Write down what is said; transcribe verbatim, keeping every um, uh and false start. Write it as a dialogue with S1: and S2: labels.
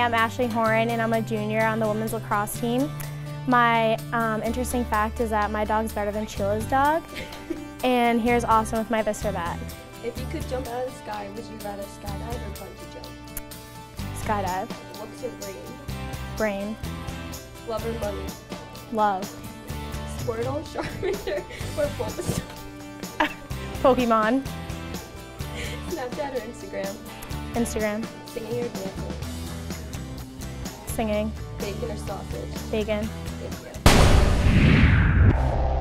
S1: I'm Ashley Horan and I'm a junior on the women's lacrosse team. My um, interesting fact is that my dog's better than Chila's dog. And here's awesome with my this or that.
S2: If you could jump out of the sky, would you rather skydive or bungee jump?
S1: Skydive.
S2: What's your brain?
S1: Brain.
S2: Love or money?
S1: Love.
S2: Squirtle, Charmander, or Bulbasaur?
S1: Pokemon.
S2: Snapchat or Instagram?
S1: Instagram.
S2: Singing or dancing?
S1: Singing.
S2: Bacon or sausage?
S1: Bacon.
S2: Thank you.